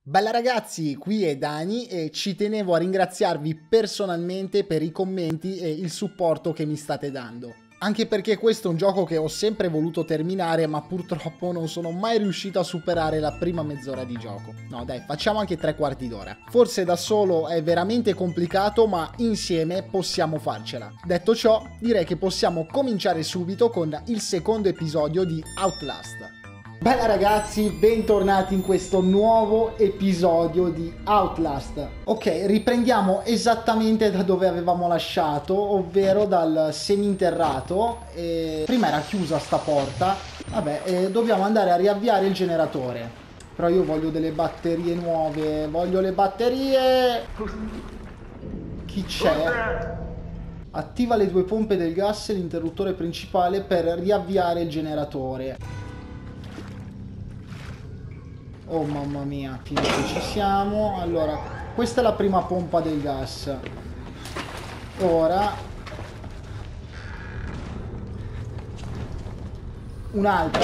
Bella ragazzi, qui è Dani e ci tenevo a ringraziarvi personalmente per i commenti e il supporto che mi state dando. Anche perché questo è un gioco che ho sempre voluto terminare, ma purtroppo non sono mai riuscito a superare la prima mezz'ora di gioco. No dai, facciamo anche 3/4 d'ora. Forse da solo è veramente complicato, ma insieme possiamo farcela. Detto ciò, direi che possiamo cominciare subito con il secondo episodio di Outlast. Bella ragazzi, bentornati in questo nuovo episodio di Outlast. Ok, riprendiamo esattamente da dove avevamo lasciato, ovvero dal seminterrato. Prima era chiusa sta porta. Vabbè, dobbiamo andare a riavviare il generatore. Però io voglio delle batterie nuove, voglio le batterie! Chi c'è? Attiva le due pompe del gas e l'interruttore principale per riavviare il generatore. Oh mamma mia, finché ci siamo. Allora, questa è la prima pompa del gas. Ora un'altra.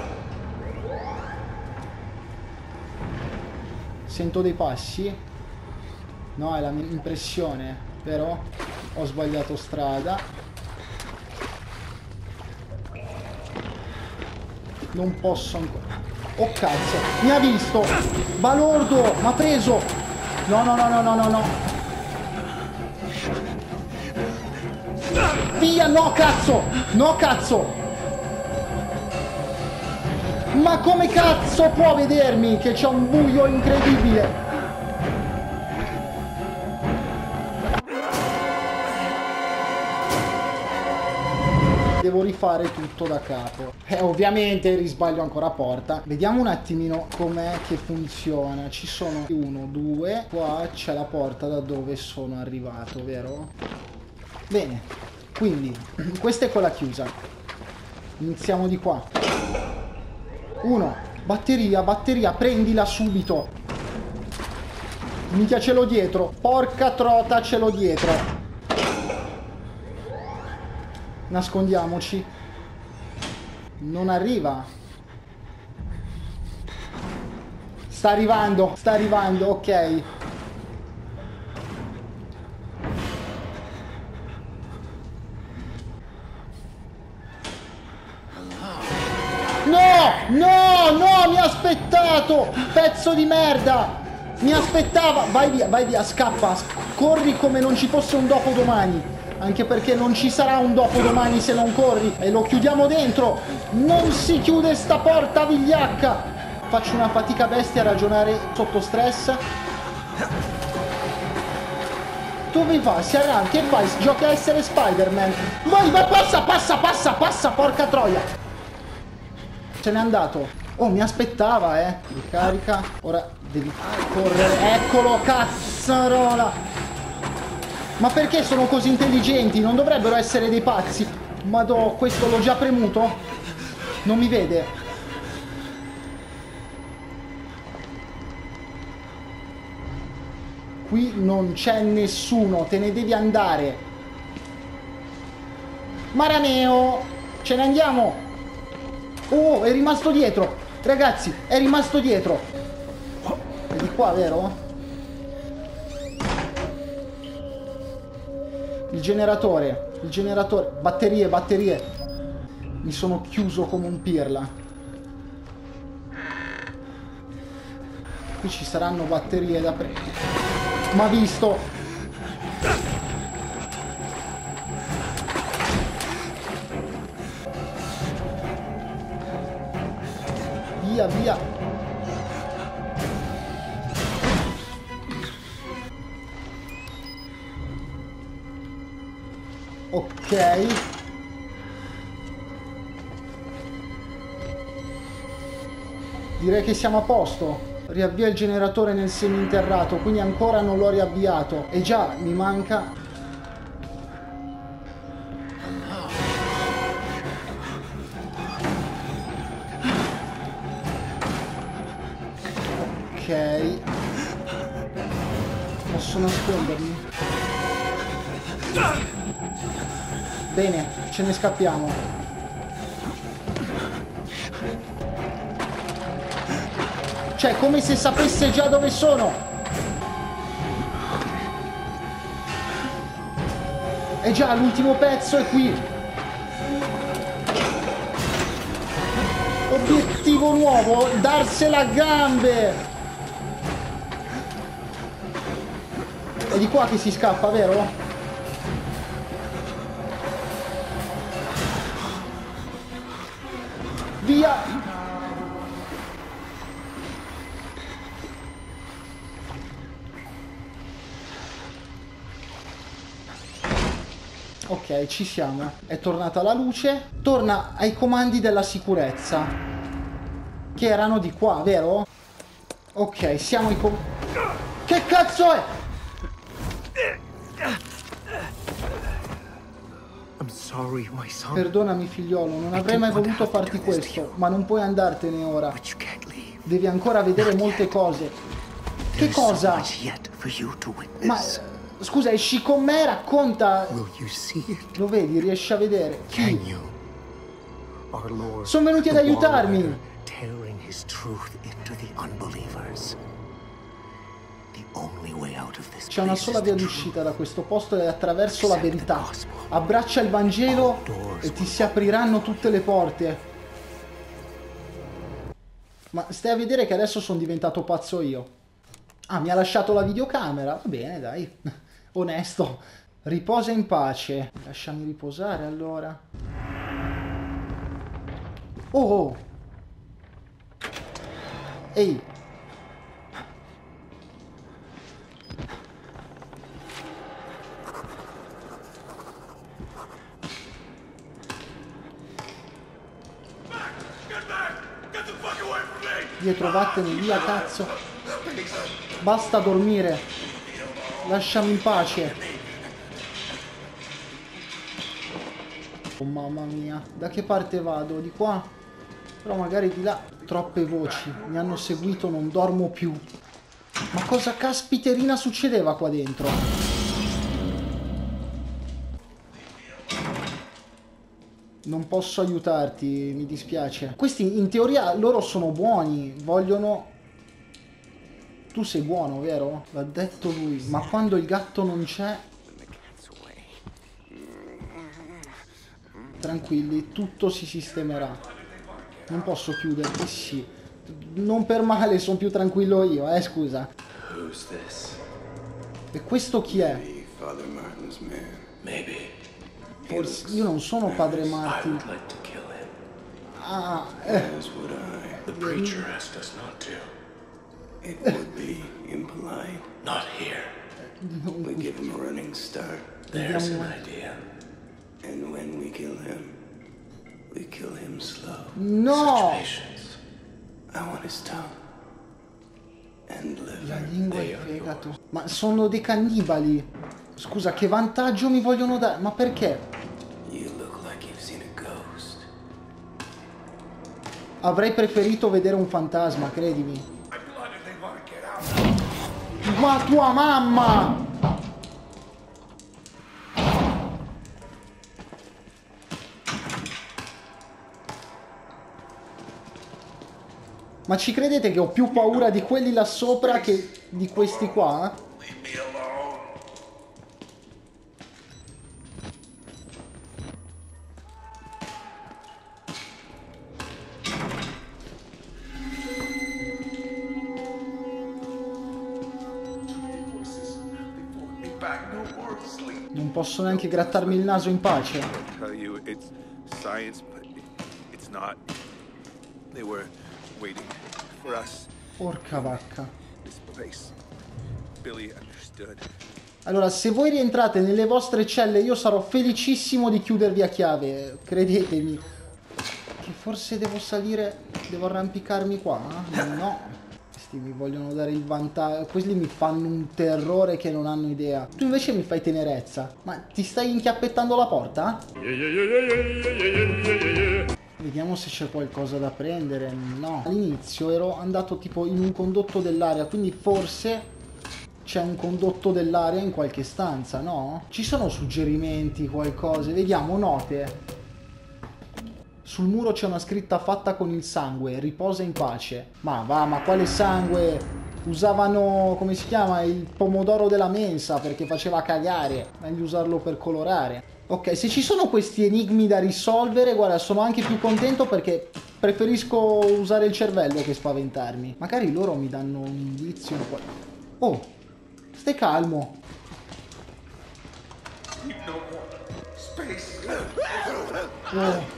Sento dei passi. No, è la mia impressione, vero? Ho sbagliato strada. Non posso ancora. Oh cazzo, mi ha visto! Balordo, m'ha preso! No, no, no, no, no, no, no! Via, no cazzo! No cazzo! Ma come cazzo può vedermi che c'è un buio incredibile? Devo rifare tutto da capo. Ovviamente risbaglio ancora porta. Vediamo un attimino com'è che funziona. Ci sono 1, 2. Qua c'è la porta da dove sono arrivato, vero? Bene. Quindi, questa è quella chiusa. Iniziamo di qua. 1. Batteria, batteria. Prendila subito. Minchia, ce l'ho dietro. Porca trota, ce l'ho dietro. Nascondiamoci. Non arriva. Sta arrivando, ok. No, no, no, mi ha aspettato. Pezzo di merda. Mi aspettava. Vai via, scappa. Corri come non ci fosse un dopodomani. Anche perché non ci sarà un dopodomani se non corri. E lo chiudiamo dentro. Non si chiude sta porta vigliacca. Faccio una fatica bestia a ragionare sotto stress. Dove va? Si arranca. Che fai? Giochi a essere Spider-Man. Vai, passa, porca troia. Se n'è andato. Oh, mi aspettava, Ricarica. Ora devi correre. Eccolo, cazzarola. Ma perché sono così intelligenti? Non dovrebbero essere dei pazzi. Madò, questo l'ho già premuto? Non mi vede. Qui non c'è nessuno, te ne devi andare. Maraneo, ce ne andiamo. Oh, è rimasto dietro. Ragazzi, è rimasto dietro. È di qua, vero? Il generatore, batterie. Mi sono chiuso come un pirla. Qui ci saranno batterie da prendere. M'ha visto. Via. Ok. Direi che siamo a posto. Riavvia il generatore nel seminterrato, quindi ancora non l'ho riavviato. E già, mi manca... Ok. Posso nascondermi? Bene, ce ne scappiamo. Cioè, come se sapesse già dove sono. E già, l'ultimo pezzo è qui. Obiettivo nuovo, darsela a gambe. È di qua che si scappa, vero? Via! Ok, ci siamo. È tornata la luce. Torna ai comandi della sicurezza, che erano di qua, vero? Ok, siamo ai comandi. Che cazzo è? I'm sorry, my son. Perdonami figliolo, non avrei mai voluto farti questo, ma non puoi andartene ora. But you can't leave. Devi ancora vedere molte cose. Che cosa? Ma scusa, esci con me, racconta. Will you see it? Lo vedi, riesci a vedere. Can Chi? you? Our Lord, Sono venuti ad the aiutarmi. Warrior, tearing his truth into the unbelievers. The only way out of this C'è una place sola is via the d'uscita truth. da questo posto ed è attraverso la verità. Abbraccia il Vangelo e ti si apriranno tutte le porte. Ma stai a vedere che adesso sono diventato pazzo io. Ah, mi ha lasciato la videocamera. Va bene, dai. Onesto. Riposa in pace. Lasciami riposare allora. Oh, oh. Ehi. Dietro, vattene via, cazzo. Basta dormire. Lasciami in pace. Oh mamma mia. Da che parte vado? Di qua? Però magari di là. Troppe voci. Mi hanno seguito, non dormo più. Ma cosa caspiterina succedeva qua dentro? Non posso aiutarti, mi dispiace. Questi in teoria loro sono buoni, vogliono... Tu sei buono, vero? L'ha detto lui. Ma quando il gatto non c'è... Tranquilli, tutto si sistemerà. Non posso chiuderti, sì. Non per male, sono più tranquillo io, scusa. E questo chi è? Forse io non sono padre Martin. Ah, The preacher asked us not to. It would be impolite. Not here. We give him a running start, There's an idea. and when we kill him slow. no! Patience. I want his tongue and La liver. lingua e il fegato. Ma sono dei cannibali. Scusa, che vantaggio mi vogliono dare? Ma perché? You look like you've seen a ghost. Avrei preferito vedere un fantasma, credimi. Ma tua mamma! Ma ci credete che ho più paura di quelli là sopra che di questi qua? Leave me alone. Non posso neanche grattarmi il naso in pace. Tell you it's science, but it's not. They were waiting for us. Porca vacca. This place. Billy understood. Allora, se voi rientrate nelle vostre celle, io sarò felicissimo di chiudervi a chiave. Credetemi. Che forse devo salire... Devo arrampicarmi qua? No. Questi mi vogliono dare il vantaggio. Questi mi fanno un terrore che non hanno idea. Tu invece mi fai tenerezza. Ma ti stai inchiappettando la porta? Vediamo se c'è qualcosa da prendere. No. All'inizio ero andato tipo in un condotto dell'aria, quindi forse c'è un condotto dell'aria in qualche stanza, no? Ci sono suggerimenti, qualcosa? Vediamo, note. Sul muro c'è una scritta fatta con il sangue, riposa in pace. Ma va, ma quale sangue? Usavano, come si chiama, il pomodoro della mensa perché faceva cagare. Meglio usarlo per colorare. Ok, se ci sono questi enigmi da risolvere, guarda, sono anche più contento perché preferisco usare il cervello che spaventarmi. Magari loro mi danno un indizio. Oh, stai calmo. Oh.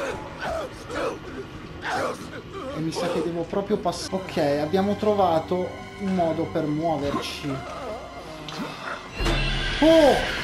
E mi sa che devo proprio passare. Ok, abbiamo trovato un modo per muoverci. Oh!